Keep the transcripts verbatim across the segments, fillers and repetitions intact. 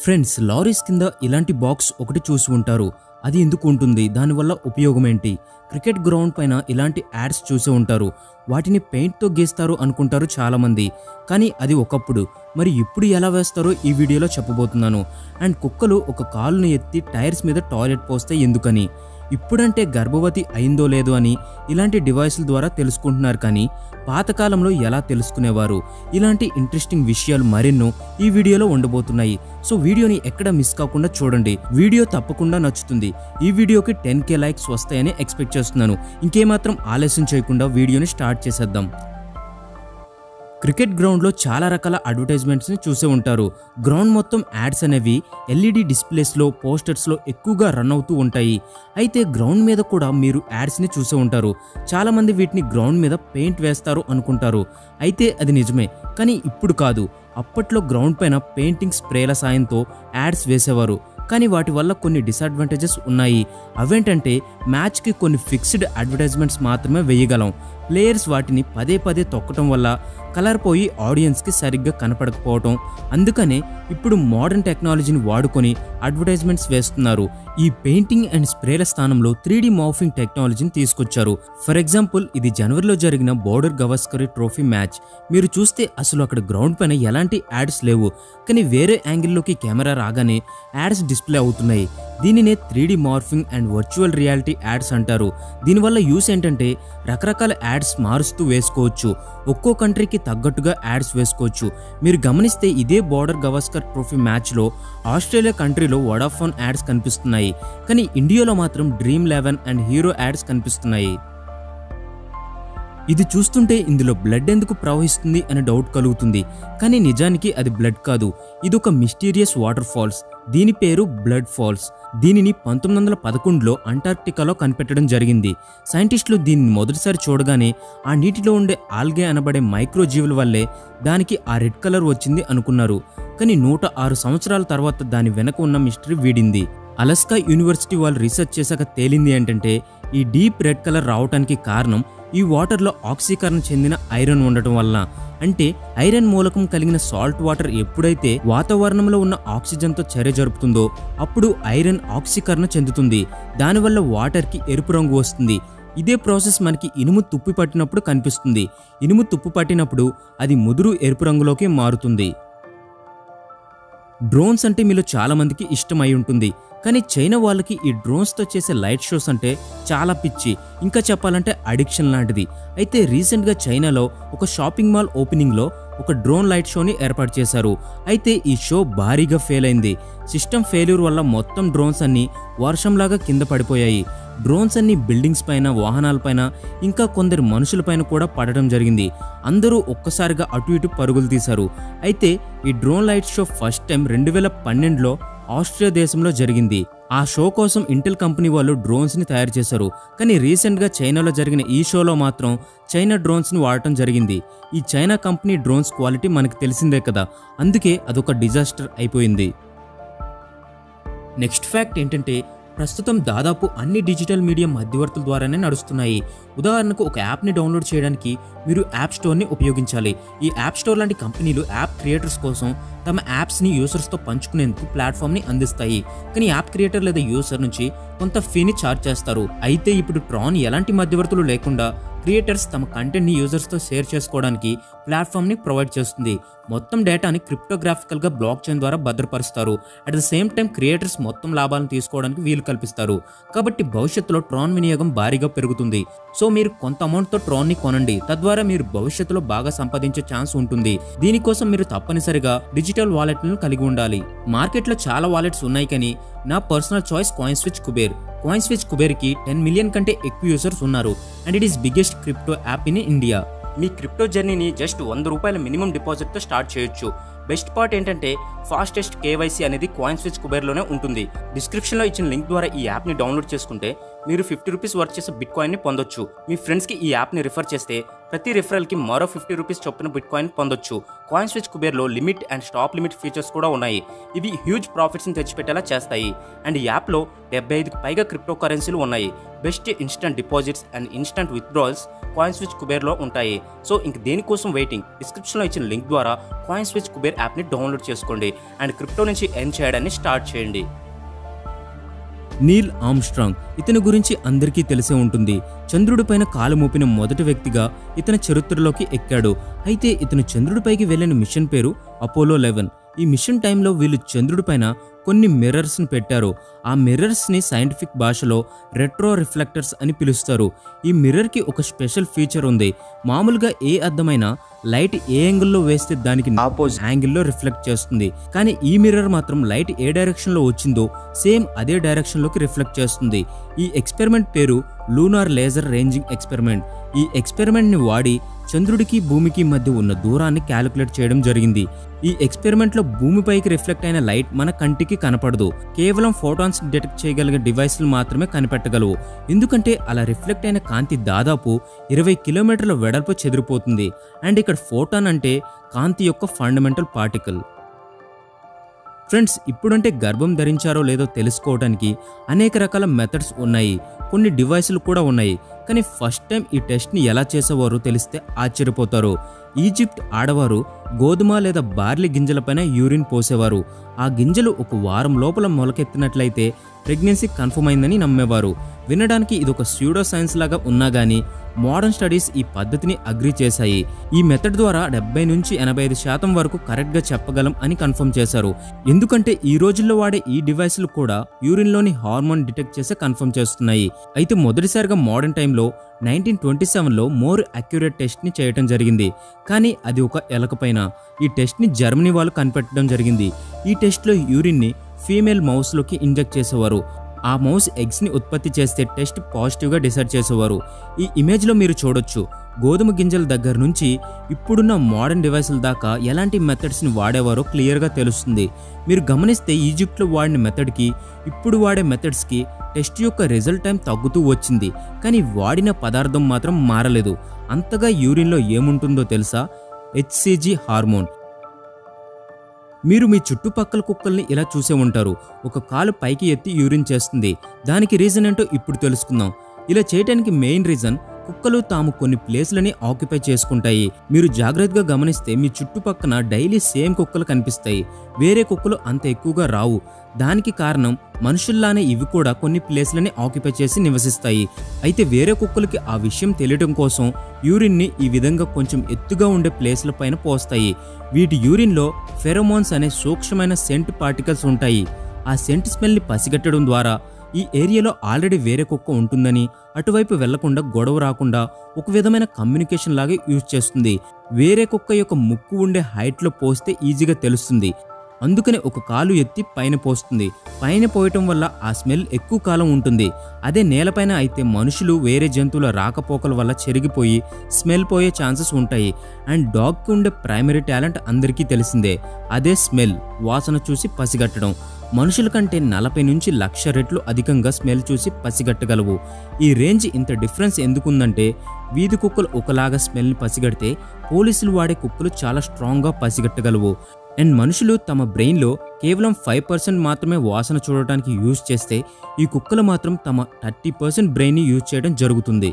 Friends, lorries కింద ఇలాంటి box ఒకటి చూసి ఉంటారు. అది ఎందుకు ఉంటుంది, దానివల్ల ఉపయోగం ఏంటి? క్రికెట్ గ్రౌండ్ పైన ఇలాంటి యాడ్స్ చూసే ఉంటారు. వాటిని పెయింట్తో గీస్తారు అనుకుంటారు చాలామంది. కానీ అది ఒకప్పుడు, మరి ఇప్పుడు ఎలా వేస్తారో ఈ వీడియోలో చెప్పబోతున్నాను. అండ్ కుక్కలు ఒక కాలును ఎత్తి టైర్స్ మీద టాయిలెట్ పోస్తే ఎందుకని, ఇప్పుడంటే గర్భవతి అయిందో లేదో అని ఇలాంటి డివైస్ల ద్వారా తెలుసుకుంటున్నారు. కానీ పాతకాలంలో ఎలా తెలుసుకునేవారు? ఇలాంటి ఇంట్రెస్టింగ్ విషయాలు మరెన్నో ఈ వీడియోలో ఉండబోతున్నాయి. సో వీడియోని ఎక్కడ మిస్ కాకుండా చూడండి. వీడియో తప్పకుండా నచ్చుతుంది. ఈ వీడియోకి టెన్ కే లైక్స్ వస్తాయని ఎక్స్పెక్ట్ చేస్తున్నాను. ఇంకేమాత్రం ఆలస్యం చేయకుండా వీడియోని స్టార్ట్ చేసేద్దాం. క్రికెట్ గ్రౌండ్లో చాలా రకాల అడ్వర్టైజ్మెంట్స్ని చూసే ఉంటారు. గ్రౌండ్ మొత్తం యాడ్స్ అనేవి ఎల్ఈడి డిస్ప్లేస్లో, పోస్టర్స్లో ఎక్కువగా రన్ అవుతూ ఉంటాయి. అయితే గ్రౌండ్ మీద కూడా మీరు యాడ్స్ని చూసే ఉంటారు. చాలామంది వీటిని గ్రౌండ్ మీద పెయింట్ వేస్తారు అనుకుంటారు. అయితే అది నిజమే, కానీ ఇప్పుడు కాదు. అప్పట్లో గ్రౌండ్ పైన పెయింటింగ్ స్ప్రేల సాయంతో యాడ్స్ వేసేవారు. కానీ వాటి వల్ల కొన్ని డిసడ్వాంటేజెస్ ఉన్నాయి. అవేంటంటే మ్యాచ్కి కొన్ని ఫిక్స్డ్ అడ్వర్టైజ్మెంట్స్ మాత్రమే వేయగలం. ప్లేయర్స్ వాటిని పదే పదే తొక్కటం వల్ల కలర్ పోయి ఆడియన్స్కి సరిగ్గా కనపడకపోవటం. అందుకనే ఇప్పుడు మోడర్న్ టెక్నాలజీని వాడుకొని అడ్వర్టైజ్మెంట్స్ వేస్తున్నారు. ఈ పెయింటింగ్ అండ్ స్ప్రేల స్థానంలో త్రీ డి మార్ఫింగ్ టెక్నాలజీని తీసుకొచ్చారు. ఫర్ ఎగ్జాంపుల్, ఇది జనవరిలో జరిగిన బోర్డర్ గవాస్కర్ ట్రోఫీ మ్యాచ్. మీరు చూస్తే అసలు అక్కడ గ్రౌండ్ పైన ఎలాంటి యాడ్స్ లేవు, కానీ వేరే యాంగిల్లోకి కెమెరా రాగానే యాడ్స్ డిస్ప్లే అవుతున్నాయి. దీనినే three D morphing and virtual reality ads అంటారు. దీనివల్ల యూస్ ఏంటంటే రకరకాల యాడ్స్ మారుస్తూ వేసుకోవచ్చు. ఒక్కో కంట్రీకి తగ్గట్టుగా యాడ్స్ వేసుకోవచ్చు. మీరు గమనిస్తే ఇదే బోర్డర్ గవాస్కర్ ట్రోఫీ మ్యాచ్లో ఆస్ట్రేలియా కంట్రీలో వోడాఫోన్ యాడ్స్ కనిపిస్తున్నాయి, కానీ ఇండియాలో మాత్రం dream eleven and hero ads కనిపిస్తున్నాయి. ఇది చూస్తుంటే ఇందులో బ్లడ్ ఎందుకు ప్రవహిస్తుంది అనే డౌట్ కలుగుతుంది. కానీ నిజానికి అది బ్లడ్ కాదు, ఇది ఒక మిస్టీరియస్ వాటర్ ఫాల్స్. దీని పేరు బ్లడ్ ఫాల్స్. దీనిని పంతొమ్మిది వందల పదకొండులో అంటార్క్టికాలో కనిపెట్టడం జరిగింది. సైంటిస్టులు దీన్ని మొదటిసారి చూడగానే ఆ నీటిలో ఉండే ఆల్గే అనబడే మైక్రోజీవుల వల్లే దానికి ఆ రెడ్ కలర్ వచ్చింది అనుకున్నారు. కానీ నూట ఆరు సంవత్సరాల తర్వాత దాని వెనక ఉన్న మిస్టరీ వీడింది. అలస్కా యూనివర్సిటీ వాళ్ళు రీసెర్చ్ చేశాక తేలింది ఏంటంటే ఈ డీప్ రెడ్ కలర్ రావడానికి కారణం ఈ వాటర్లో ఆక్సీకరణ చెందిన ఐరన్ ఉండటం వల్ల. అంటే ఐరన్ మూలకం కలిగిన సాల్ట్ వాటర్ ఎప్పుడైతే వాతావరణంలో ఉన్న ఆక్సిజన్తో చర్య జరుపుతుందో అప్పుడు ఐరన్ ఆక్సీకరణ చెందుతుంది. దానివల్ల వాటర్కి ఎరుపు రంగు వస్తుంది. ఇదే ప్రాసెస్ మనకి ఇనుము తుప్పు పట్టినప్పుడు కనిపిస్తుంది. ఇనుము తుప్పు పట్టినప్పుడు అది ముదురు ఎరుపు రంగులోకి మారుతుంది. డ్రోన్స్ అంటే మీలో చాలా మందికి ఇష్టం అయి ఉంటుంది. కానీ చైనా వాళ్ళకి ఈ డ్రోన్స్తో చేసే లైట్ షోస్ అంటే చాలా పిచ్చి, ఇంకా చెప్పాలంటే అడిక్షన్ లాంటిది. అయితే రీసెంట్గా చైనాలో ఒక షాపింగ్ మాల్ ఓపెనింగ్లో ఒక డ్రోన్ లైట్ షోని ఏర్పాటు చేశారు. అయితే ఈ షో భారీగా ఫెయిల్ అయింది. సిస్టమ్ ఫెయిల్యూర్ వల్ల మొత్తం డ్రోన్స్ అన్ని వర్షంలాగా కింద పడిపోయాయి. డ్రోన్స్ అన్ని బిల్డింగ్స్ పైన, వాహనాలపైన, ఇంకా కొందరు మనుషులపైన కూడా పడటం జరిగింది. అందరూ ఒక్కసారిగా అటు ఇటు పరుగులు తీశారు. అయితే ఈ drone light show first time రెండు వేల పన్నెండులో ఆస్ట్రేలియా దేశంలో జరిగింది. ఆ షో కోసం ఇంటెల్ కంపెనీ వాళ్ళు డ్రోన్స్ ని తయారు చేశారు. కానీ రీసెంట్ గా చైనాలో జరిగిన ఈ షోలో మాత్రం చైనా డ్రోన్స్ ని వాడటం జరిగింది. ఈ చైనా కంపెనీ డ్రోన్స్ క్వాలిటీ మనకు తెలిసిందే కదా, అందుకే అదొక డిజాస్టర్ అయిపోయింది. నెక్స్ట్ ఫ్యాక్ట్ ఏంటంటే ప్రస్తుతం దాదాపు అన్ని డిజిటల్ మీడియా మధ్యవర్తుల ద్వారానే నడుస్తున్నాయి. ఉదాహరణకు ఒక యాప్ని డౌన్లోడ్ చేయడానికి మీరు యాప్ స్టోర్ని ఉపయోగించాలి. ఈ యాప్ స్టోర్ లాంటి కంపెనీలు యాప్ క్రియేటర్స్ కోసం తమ యాప్స్ని యూసర్స్తో పంచుకునేందుకు ప్లాట్ఫామ్ని అందిస్తాయి. కానీ యాప్ క్రియేటర్ లేదా యూసర్ నుంచి కొంత ఫీని ఛార్జ్ చేస్తారు. అయితే ఇప్పుడు ట్రాన్ ఎలాంటి మధ్యవర్తులు లేకుండా క్రియేటర్స్ తమ కంటెంట్ని యూజర్స్తో షేర్ చేసుకోవడానికి ప్లాట్ఫామ్ని ప్రొవైడ్ చేస్తుంది. మొత్తం డేటాని క్రిప్టోగ్రాఫికల్గా బ్లాక్ చైన్ ద్వారా భద్రపరుస్తారు. At the same time creators మొత్తం లాభాలను తీసుకోవడానికి వీలు కల్పిస్తారు. కాబట్టి భవిష్యత్తులో ట్రాన్ వినియోగం భారీగా పెరుగుతుంది. సో మీరు కొంత అమౌంట్తో ట్రాన్ని కొనండి, తద్వారా మీరు భవిష్యత్తులో బాగా సంపాదించే ఛాన్స్ ఉంటుంది. దీనికోసం మీరు తప్పనిసరిగా డిజిటల్ వాలెట్లను కలిగి ఉండాలి. మార్కెట్లో చాలా వాలెట్స్ ఉన్నాయి, కానీ నా personal choice CoinSwitch Kuber. CoinSwitch కుబేర్కి టెన్ మిలియన్ కంటే ఎక్కువ యూజర్స్ ఉన్నారు and it is biggest crypto app in India. మీ క్రిప్టో జర్నీని జస్ట్ వంద రూపాయల మినిమం డిపాజిట్తో స్టార్ట్ చేయొచ్చు. బెస్ట్ పార్ట్ ఏంటంటే ఫాస్టెస్ట్ కేవైసీ అనేది కాయిన్స్విచ్ కుబేర్లోనే ఉంటుంది. డిస్క్రిప్షన్లో ఇచ్చిన లింక్ ద్వారా ఈ యాప్ని డౌన్లోడ్ చేసుకుంటే మీరు ఫిఫ్టీ రూపీస్ వర్త్ చేసే బిట్ కాయిన్ని పొందొచ్చు. మీ ఫ్రెండ్స్కి ఈ యాప్ని రిఫర్ చేస్తే ప్రతి రిఫరల్కి మరో ఫిఫ్టీ రూపీస్ చొప్పున బిట్ కాయిన్ పొందొచ్చు. కాయిన్ స్విచ్ కుబేర్లో limit and stop limit features కూడా ఉన్నాయి. ఇవి హ్యూజ్ ప్రాఫిట్స్ని తెచ్చిపెట్టేలా చేస్తాయి. అండ్ ఈ యాప్లో డెబ్బై ఐదుకి పైగా క్రిప్టో కరెన్సీలు ఉన్నాయి. Best instant deposits and instant withdrawals CoinSwitch కుబేర్లో ఉంటాయి. సో ఇంక దేనికోసం వెయిటింగ్? డిస్క్రిప్షన్లో ఇచ్చిన లింక్ ద్వారా కాయిన్ స్విచ్ కుబేర్ యాప్ని డౌన్లోడ్ చేసుకోండి అండ్ క్రిప్టో నుంచి ఎర్న్ చేయడాన్ని స్టార్ట్ చేయండి. నీల్ ఆర్మ్స్ట్రాంగ్, ఇతని గురించి అందరికీ తెలిసే ఉంటుంది. చంద్రుడిపైన కాలు మోపిన మొదటి వ్యక్తిగా ఇతని చరిత్రలోకి ఎక్కాడు. అయితే ఇతను చంద్రుడిపైకి వెళ్ళిన మిషన్ పేరు అపోలో లెవెన్. ఈ మిషన్ టైంలో వీళ్ళు చంద్రుడిపైన కొన్ని మిర్రర్స్ని పెట్టారు. ఆ మిర్రర్స్ని సైంటిఫిక్ భాషలో రెట్రో రిఫ్లెక్టర్స్ అని పిలుస్తారు. ఈ మిర్రర్కి ఒక స్పెషల్ ఫీచర్ ఉంది. మామూలుగా ఏ అద్దమైన లైట్ ఏ యాంగిల్లో వేస్తే దానికి ఆపోజిట్ యాంగిల్లో రిఫ్లెక్ట్ చేస్తుంది. కానీ ఈ మిర్రర్ మాత్రం లైట్ ఏ డైరెక్షన్లో వచ్చిందో సేమ్ అదే డైరెక్షన్లోకి రిఫ్లెక్ట్ చేస్తుంది. ఈ ఎక్స్పెరిమెంట్ పేరు లూనార్ లేజర్ రేంజింగ్ ఎక్స్పెరిమెంట్. ఈ ఎక్స్పెరిమెంట్ని వాడి చంద్రుడికి భూమికి మధ్య ఉన్న దూరాన్ని క్యాలిక్యులేట్ చేయడం జరిగింది. ఈ ఎక్స్పెరిమెంట్లో భూమిపైకి రిఫ్లెక్ట్ అయిన లైట్ మన కంటికి కనపడదు. కేవలం ఫోటాన్స్ డిటెక్ట్ చేయగలిగే డివైస్లు మాత్రమే కనిపెట్టగలవు. ఎందుకంటే అలా రిఫ్లెక్ట్ అయిన కాంతి దాదాపు ఇరవై కిలోమీటర్ల వెడల్పు చెదిరిపోతుంది. అండ్ ఇక్కడ ఫోటాన్ అంటే కాంతి యొక్క ఫండమెంటల్ పార్టికల్. ఫ్రెండ్స్, ఇప్పుడంటే గర్భం ధరించారో లేదో తెలుసుకోవడానికి అనేక రకాల మెథడ్స్ ఉన్నాయి. కొన్ని డివైసులు కూడా ఉన్నాయి. కానీ ఫస్ట్ టైం ఈ టెస్ట్ని ఎలా చేసేవారో తెలిస్తే ఆశ్చర్యపోతారు. ఈజిప్ట్ ఆడవారు గోధుమ లేదా బార్లీ గింజలపైన యూరిన్ పోసేవారు. ఆ గింజలు ఒక వారం లోపల మొలకెత్తినట్లయితే ప్రెగ్నెన్సీ కన్ఫర్మ్ అయిందని నమ్మేవారు. వినడానికి ఇది ఒక స్యూడో సైన్స్ లాగా ఉన్నా కానీ మోడర్న్ స్టడీస్ ఈ పద్ధతిని అగ్రీ చేశాయి. ఈ మెథడ్ ద్వారా డెబ్బై నుంచి ఎనభై ఐదు శాతం వరకు కరెక్ట్గా చెప్పగలం అని కన్ఫర్మ్ చేశారు. ఎందుకంటే ఈ రోజుల్లో వాడే ఈ డివైస్లు కూడా యూరిన్లోని హార్మోన్ డిటెక్ట్ చేసే కన్ఫర్మ్ చేస్తున్నాయి. అయితే మొదటిసారిగా మోడర్న్ టైంలో నైన్టీన్ ట్వంటీ సెవెన్లో మోర్ అక్యురేట్ టెస్ట్ని చేయడం జరిగింది. కానీ అది ఒక ఎలకపైన. ఈ టెస్ట్ని జర్మనీ వాళ్ళు కనిపెట్టడం జరిగింది. ఈ టెస్ట్లో యూరిన్ని ఫీమేల్ మౌస్లోకి ఇంజెక్ట్ చేసేవారు. ఆ మౌస్ ఎగ్స్ని ఉత్పత్తి చేస్తే టెస్ట్ పాజిటివ్గా డిసైడ్ చేసేవారు. ఈ ఇమేజ్లో మీరు చూడొచ్చు, గోధుమ గింజల దగ్గర నుంచి ఇప్పుడున్న మోడర్న్ డివైసుల దాకా ఎలాంటి మెథడ్స్ని వాడేవారో క్లియర్గా తెలుస్తుంది. మీరు గమనిస్తే ఈజిప్ట్లో వాడిన మెథడ్కి ఇప్పుడు వాడే మెథడ్స్కి టెస్ట్ యొక్క రిజల్ట్ టైం తగ్గుతూ వచ్చింది. కానీ వాడిన పదార్థం మాత్రం మారలేదు. అంతగా యూరిన్లో ఏముంటుందో తెలుసా? HCG hormone. మీరు మీ చుట్టుపక్కల కుక్కల్ని ఇలా చూసే ఉంటారు. ఒక కాలు పైకి ఎత్తి యూరిన్ చేస్తుంది. దానికి రీజన్ ఏంటో ఇప్పుడు తెలుసుకుందాం. ఇలా చేయడానికి మెయిన్ రీజన్ కుక్కలు తాము కొన్ని ప్లేస్లని ఆక్యుపై చేసుకుంటాయి. మీరు జాగ్రత్తగా గమనిస్తే మీ చుట్టుపక్కన డైలీ సేమ్ కుక్కలు కనిపిస్తాయి. వేరే కుక్కలు అంత ఎక్కువగా రావు. దానికి కారణం మనుషుల్లానే ఇవి కూడా కొన్ని ప్లేస్లని ఆక్యుపై చేసి నివసిస్తాయి. అయితే వేరే కుక్కలకి ఆ విషయం తెలియడం కోసం యూరిన్ని ఈ విధంగా కొంచెం ఎత్తుగా ఉండే ప్లేస్ల పైన పోస్తాయి. వీటి యూరిన్లో ఫెరోమోన్స్ అనే సూక్ష్మమైన సెంట్ పార్టికల్స్ ఉంటాయి. ఆ సెంట్ స్మెల్ని పసిగట్టడం ద్వారా ఈ ఏరియాలో ఆల్రెడీ వేరే కుక్క ఉంటుందని అటువైపు వెళ్లకుండా గొడవ రాకుండా ఒక విధమైన కమ్యూనికేషన్ లాగా యూజ్ చేస్తుంది. వేరే కుక్క యొక్క ముక్కు ఉండే హైట్లో పోస్తే ఈజీగా తెలుస్తుంది. అందుకనే ఒక కాలు ఎత్తి పైన పోస్తుంది. పైన పోయటం వల్ల ఆ స్మెల్ ఎక్కువ కాలం ఉంటుంది. అదే నేలపైన అయితే మనుషులు వేరే జంతువుల రాకపోకల వల్ల చెరిగిపోయి స్మెల్ పోయే ఛాన్సెస్ ఉంటాయి. అండ్ డాగ్కి ఉండే ప్రైమరీ టాలెంట్ అందరికీ తెలిసిందే, అదే స్మెల్, వాసన చూసి పసిగట్టడం. మనుషుల కంటే నలభై నుంచి లక్ష రెట్లు అధికంగా స్మెల్ చూసి పసిగట్టగలవు. ఈ రేంజ్ ఇంత డిఫరెన్స్ ఎందుకుందంటే వీధి కుక్కలు ఒకలాగా స్మెల్ని పసిగడితే పోలీసులు వాడే కుక్కలు చాలా స్ట్రాంగ్గా పసిగట్టగలవు. అండ్ మనుషులు తమ బ్రెయిన్లో కేవలం ఫైవ్ పర్సెంట్ మాత్రమే వాసన చూడటానికి యూజ్ చేస్తే ఈ కుక్కలు మాత్రం తమ థర్టీ పర్సెంట్ బ్రెయిన్ని యూజ్ చేయడం జరుగుతుంది.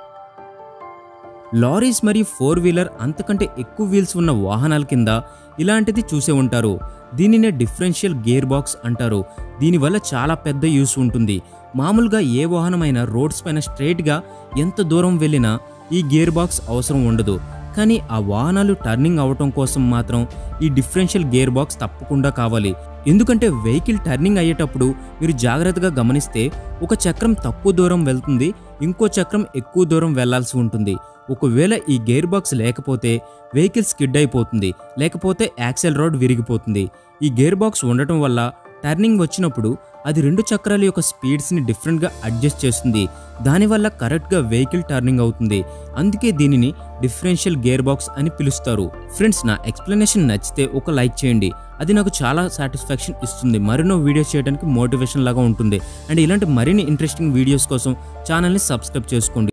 లారీస్ మరియు ఫోర్ వీలర్ అంతకంటే ఎక్కువ వీల్స్ ఉన్న వాహనాల కింద ఇలాంటిది చూసే ఉంటారు. దీనినే డిఫరెన్షియల్ గేర్ బాక్స్ అంటారు. దీనివల్ల చాలా పెద్ద యూస్ ఉంటుంది. మామూలుగా ఏ వాహనమైనా రోడ్స్ పైన స్ట్రైట్గా ఎంత దూరం వెళ్ళినా ఈ గేర్ బాక్స్ అవసరం ఉండదు. కానీ ఆ వాహనాలు టర్నింగ్ అవటం కోసం మాత్రం ఈ డిఫరెన్షియల్ గేర్ బాక్స్ తప్పకుండా కావాలి. ఎందుకంటే వెహికల్ టర్నింగ్ అయ్యేటప్పుడు మీరు జాగ్రత్తగా గమనిస్తే ఒక చక్రం తక్కువ దూరం వెళ్తుంది, ఇంకో చక్రం ఎక్కువ దూరం వెళ్లాల్సి ఉంటుంది. ఒకవేళ ఈ గేర్ బాక్స్ లేకపోతే వెహికల్ స్కిడ్ అయిపోతుంది, లేకపోతే యాక్సెల్ రాడ్ విరిగిపోతుంది. ఈ గేర్ బాక్స్ ఉండటం వల్ల టర్నింగ్ వచ్చినప్పుడు అది రెండు చక్రాల యొక్క స్పీడ్స్ని డిఫరెంట్గా అడ్జస్ట్ చేస్తుంది. దానివల్ల కరెక్ట్గా వెహికల్ టర్నింగ్ అవుతుంది. అందుకే దీనిని డిఫరెన్షియల్ గేర్ బాక్స్ అని పిలుస్తారు. ఫ్రెండ్స్, నా ఎక్స్ప్లెనేషన్ నచ్చితే ఒక లైక్ చేయండి. అది నాకు చాలా సాటిస్ఫాక్షన్ ఇస్తుంది. మరిన్నో వీడియోస్ చేయడానికి మోటివేషన్ లాగా ఉంటుంది. అండ్ ఇలాంటి మరిన్ని ఇంట్రెస్టింగ్ వీడియోస్ కోసం ఛానల్ని సబ్స్క్రైబ్ చేసుకోండి.